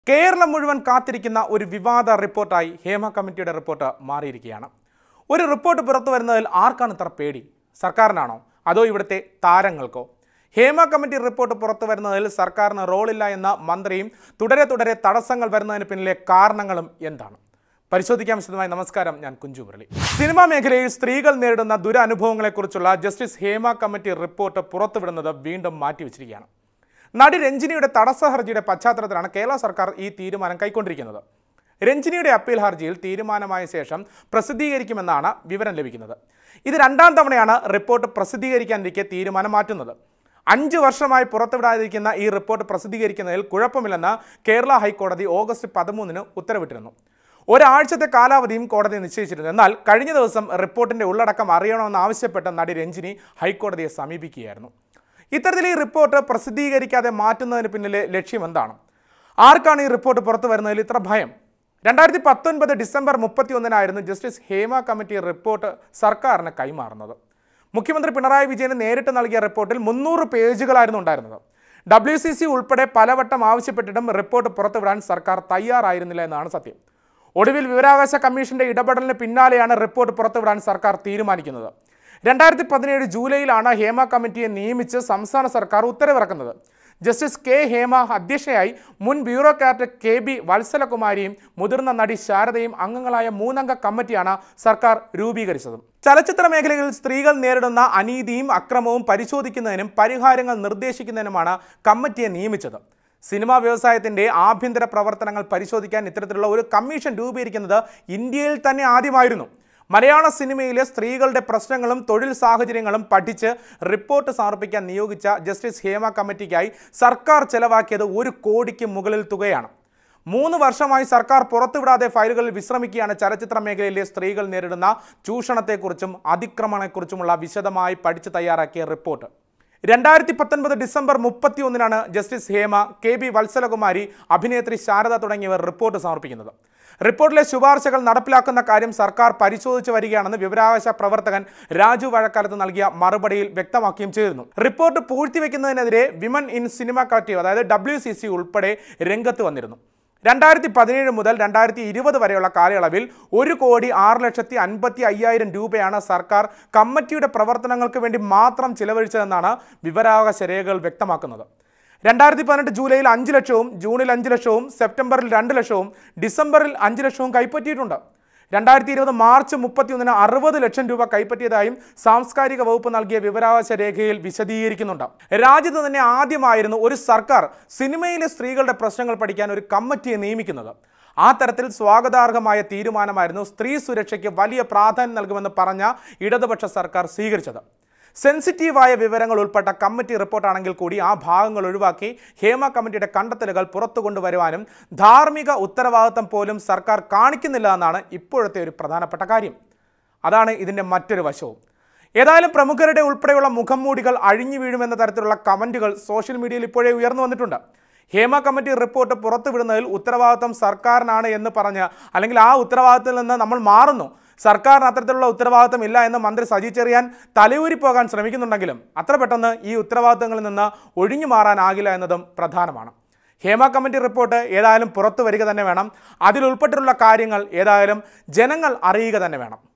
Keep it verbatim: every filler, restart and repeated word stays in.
കേരളം മുഴുവൻ കാത്തിരിക്കുന്ന ഒരു വിവാദ റിപ്പോർട്ടായി ഹേമ കമ്മിറ്റിയുടെ റിപ്പോർട്ട് മാറിയിരിക്കുകയാണ്. ഒരു റിപ്പോർട്ട് പുറത്തു വരുന്നതിൽ ആർക്കാണ് ഇത്ര പേടി? സർക്കാരിനാണോ അതോ ഇവിടുത്തെ താരങ്ങൾക്കോ? ഹേമ കമ്മിറ്റി റിപ്പോർട്ട് പുറത്തു വരുന്നതിൽ സർക്കാരിന് റോളില്ല എന്ന മന്ത്രിയും തുടരെ തുടരെ തടസ്സങ്ങൾ വരുന്നതിന് പിന്നിലെ കാരണങ്ങളും എന്താണ്? പരിശോധിക്കാൻ വിശദമായി. നമസ്കാരം, ഞാൻ കുഞ്ചു മുരളി. സിനിമാ മേഖലയിൽ സ്ത്രീകൾ നേരിടുന്ന ദുരനുഭവങ്ങളെക്കുറിച്ചുള്ള ജസ്റ്റിസ് ഹേമ കമ്മിറ്റി റിപ്പോർട്ട് പുറത്തുവിടുന്നത് വീണ്ടും മാറ്റിവെച്ചിരിക്കുകയാണ്. നടി രഞ്ജിനിയുടെ തടസ്സ ഹർജിയുടെ പശ്ചാത്തലത്തിലാണ് കേരള സർക്കാർ ഈ തീരുമാനം കൈക്കൊണ്ടിരിക്കുന്നത്. രഞ്ജിനിയുടെ അപ്പീൽ ഹർജിയിൽ തീരുമാനമായ ശേഷം പ്രസിദ്ധീകരിക്കുമെന്നാണ് വിവരം ലഭിക്കുന്നത്. ഇത് രണ്ടാം തവണയാണ് റിപ്പോർട്ട് പ്രസിദ്ധീകരിക്കാനിരിക്കെ തീരുമാനം മാറ്റുന്നത്. അഞ്ച് വർഷമായി പുറത്തുവിടാതിരിക്കുന്ന ഈ റിപ്പോർട്ട് പ്രസിദ്ധീകരിക്കുന്നതിൽ കുഴപ്പമില്ലെന്ന് കേരള ഹൈക്കോടതി ഓഗസ്റ്റ് പതിമൂന്നിന് ഉത്തരവിട്ടിരുന്നു. ഒരാഴ്ചത്തെ കാലാവധിയും കോടതി നിശ്ചയിച്ചിരുന്നു. എന്നാൽ കഴിഞ്ഞ ദിവസം റിപ്പോർട്ടിന്റെ ഉള്ളടക്കം അറിയണമെന്ന് ആവശ്യപ്പെട്ട നടി രഞ്ജിനി ഹൈക്കോടതിയെ സമീപിക്കുകയായിരുന്നു. ഇത്തരത്തിൽ ഈ റിപ്പോർട്ട് പ്രസിദ്ധീകരിക്കാതെ മാറ്റുന്നതിന് പിന്നിലെ ലക്ഷ്യം എന്താണ്? ആർക്കാണ് ഈ റിപ്പോർട്ട് പുറത്തു വരുന്നതിൽ ഇത്ര ഭയം? രണ്ടായിരത്തി പത്തൊൻപത് ഡിസംബർ മുപ്പത്തി ഒന്നിനായിരുന്നു ജസ്റ്റിസ് ഹേമ കമ്മിറ്റി റിപ്പോർട്ട് സർക്കാരിന് കൈമാറുന്നത്. മുഖ്യമന്ത്രി പിണറായി വിജയന് നേരിട്ട് നൽകിയ റിപ്പോർട്ടിൽ മുന്നൂറ് പേജുകളായിരുന്നു ഉണ്ടായിരുന്നത്. ഡബ്ല്യു സി സി ഉൾപ്പെടെ പലവട്ടം ആവശ്യപ്പെട്ടിട്ടും റിപ്പോർട്ട് പുറത്തുവിടാൻ സർക്കാർ തയ്യാറായിരുന്നില്ല എന്നാണ് സത്യം. ഒടുവിൽ വിവരാവകാശ കമ്മീഷന്റെ ഇടപെടലിന് പിന്നാലെയാണ് റിപ്പോർട്ട് പുറത്തുവിടാൻ സർക്കാർ തീരുമാനിക്കുന്നത്. രണ്ടായിരത്തി പതിനേഴ് ജൂലൈയിലാണ് ഹേമ കമ്മിറ്റിയെ നിയമിച്ച് സംസ്ഥാന സർക്കാർ ഉത്തരവിറക്കുന്നത്. ജസ്റ്റിസ് കെ ഹേമ അധ്യക്ഷയായി മുൻ ബ്യൂറോക്രാറ്റ് കെ ബി വത്സലകുമാരിയും മുതിർന്ന നടി ശാരദയും അംഗങ്ങളായ മൂന്നംഗ കമ്മിറ്റിയാണ് സർക്കാർ രൂപീകരിച്ചത്. ചലച്ചിത്ര മേഖലയിൽ സ്ത്രീകൾ നേരിടുന്ന അനീതിയും അക്രമവും പരിശോധിക്കുന്നതിനും പരിഹാരങ്ങൾ നിർദ്ദേശിക്കുന്നതിനുമാണ് കമ്മിറ്റിയെ നിയമിച്ചത്. സിനിമാ വ്യവസായത്തിന്റെ ആഭ്യന്തര പ്രവർത്തനങ്ങൾ പരിശോധിക്കാൻ ഇത്തരത്തിലുള്ള ഒരു കമ്മീഷൻ രൂപീകരിക്കുന്നത് ഇന്ത്യയിൽ തന്നെ ആദ്യമായിരുന്നു. മലയാള സിനിമയിലെ സ്ത്രീകളുടെ പ്രശ്നങ്ങളും തൊഴിൽ സാഹചര്യങ്ങളും പഠിച്ച് റിപ്പോർട്ട് സമർപ്പിക്കാൻ നിയോഗിച്ച ജസ്റ്റിസ് ഹേമ കമ്മിറ്റിക്കായി സർക്കാർ ചെലവാക്കിയത് ഒരു കോടിക്ക് മുകളിൽ തുകയാണ്. മൂന്ന് വർഷമായി സർക്കാർ പുറത്തുവിടാതെ ഫയലുകളിൽ വിശ്രമിക്കുകയാണ് ചലച്ചിത്ര മേഖലയിലെ സ്ത്രീകൾ നേരിടുന്ന ചൂഷണത്തെക്കുറിച്ചും അതിക്രമണത്തെക്കുറിച്ചുമുള്ള വിശദമായി പഠിച്ച് തയ്യാറാക്കിയ റിപ്പോർട്ട്. രണ്ടായിരത്തി പത്തൊൻപത് ഡിസംബർ മുപ്പത്തി ഒന്നിനാണ് justice Hema, K B Vatsalakumari, അഭിനേത്രി ശാരദ തുടങ്ങിയവർ റിപ്പോർട്ട് സമർപ്പിക്കുന്നത്. റിപ്പോർട്ടിലെ ശുപാർശകൾ നടപ്പിലാക്കുന്ന കാര്യം സർക്കാർ പരിശോധിച്ചു വരികയാണെന്ന് വിവരാവകാശ പ്രവർത്തകൻ രാജു വഴക്കാലത്ത് നൽകിയ മറുപടിയിൽ വ്യക്തമാക്കുകയും ചെയ്തിരുന്നു. റിപ്പോർട്ട് പൂഴ്ത്തിവെക്കുന്നതിനെതിരെ വിമൻ ഇൻ സിനിമ കളക്ടീവ് അതായത് ഡബ്ല്യു സി സി ഉൾപ്പെടെ രംഗത്ത് വന്നിരുന്നു. രണ്ടായിരത്തി പതിനേഴ് മുതൽ രണ്ടായിരത്തി ഇരുപത് വരെയുള്ള കാലയളവിൽ ഒരു കോടി ആറ് ലക്ഷത്തി അൻപത്തി അയ്യായിരം രൂപയാണ് സർക്കാർ കമ്മിറ്റിയുടെ പ്രവർത്തനങ്ങൾക്ക് വേണ്ടി മാത്രം ചിലവഴിച്ചതെന്നാണ് വിവരാവകാശ രേഖകൾ വ്യക്തമാക്കുന്നത്. രണ്ടായിരത്തി പതിനെട്ട് ജൂലൈയിൽ അഞ്ച് ലക്ഷവും ജൂണിൽ അഞ്ച് ലക്ഷവും സെപ്റ്റംബറിൽ രണ്ട് ലക്ഷവും ഡിസംബറിൽ അഞ്ച് ലക്ഷവും കൈപ്പറ്റിയിട്ടുണ്ട്. രണ്ടായിരത്തി ഇരുപത് മാർച്ച് മുപ്പത്തി ഒന്നിന് അറുപത് ലക്ഷം രൂപ കൈപ്പറ്റിയതായും സാംസ്കാരിക വകുപ്പ് നൽകിയ വിവരാവകാശ രേഖയിൽ വിശദീകരിക്കുന്നുണ്ട്. രാജ്യത്ത് തന്നെ ആദ്യമായിരുന്നു ഒരു സർക്കാർ സിനിമയിലെ സ്ത്രീകളുടെ പ്രശ്നങ്ങൾ പഠിക്കാൻ ഒരു കമ്മിറ്റിയെ നിയമിക്കുന്നത്. ആ തരത്തിൽ സ്വാഗതാർഹമായ തീരുമാനമായിരുന്നു സ്ത്രീ സുരക്ഷയ്ക്ക് വലിയ പ്രാധാന്യം നൽകുമെന്ന് പറഞ്ഞ ഇടതുപക്ഷ സർക്കാർ സ്വീകരിച്ചത്. സെൻസിറ്റീവായ വിവരങ്ങൾ ഉൾപ്പെട്ട കമ്മിറ്റി റിപ്പോർട്ടാണെങ്കിൽ കൂടി ആ ഭാഗങ്ങൾ ഒഴിവാക്കി ഹേമ കമ്മിറ്റിയുടെ കണ്ടെത്തലുകൾ പുറത്തു കൊണ്ടുവരുവാനും ധാർമ്മിക ഉത്തരവാദിത്തം പോലും സർക്കാർ കാണിക്കുന്നില്ല എന്നാണ് ഇപ്പോഴത്തെ ഒരു പ്രധാനപ്പെട്ട കാര്യം. അതാണ് ഇതിൻ്റെ മറ്റൊരു വശവും. ഏതായാലും പ്രമുഖരുടെ ഉൾപ്പെടെയുള്ള മുഖംമൂടികൾ അഴിഞ്ഞു വീഴുമെന്ന തരത്തിലുള്ള കമൻറ്റുകൾ സോഷ്യൽ മീഡിയയിൽ ഇപ്പോഴേ ഉയർന്നു വന്നിട്ടുണ്ട്. ഹേമ കമ്മിറ്റി റിപ്പോർട്ട് പുറത്തുവിടുന്നതിൽ ഉത്തരവാദിത്തം സർക്കാരിനാണ് എന്ന് പറഞ്ഞ് അല്ലെങ്കിൽ ആ ഉത്തരവാദിത്തത്തിൽ നിന്ന് നമ്മൾ മാറുന്നു, സർക്കാരിന് അത്തരത്തിലുള്ള ഉത്തരവാദിത്തം ഇല്ല എന്ന് മന്ത്രി സജി ചെറിയാൻ തലയൂരി പോകാൻ ശ്രമിക്കുന്നുണ്ടെങ്കിലും അത്ര പെട്ടെന്ന് ഈ ഉത്തരവാദിത്തങ്ങളിൽ നിന്ന് ഒഴിഞ്ഞു മാറാനാകില്ല എന്നതും പ്രധാനമാണ്. ഹേമ കമ്മിറ്റി റിപ്പോർട്ട് ഏതായാലും പുറത്തു വരിക തന്നെ വേണം. അതിൽ ഉൾപ്പെട്ടിട്ടുള്ള കാര്യങ്ങൾ ഏതായാലും ജനങ്ങൾ അറിയുക തന്നെ വേണം.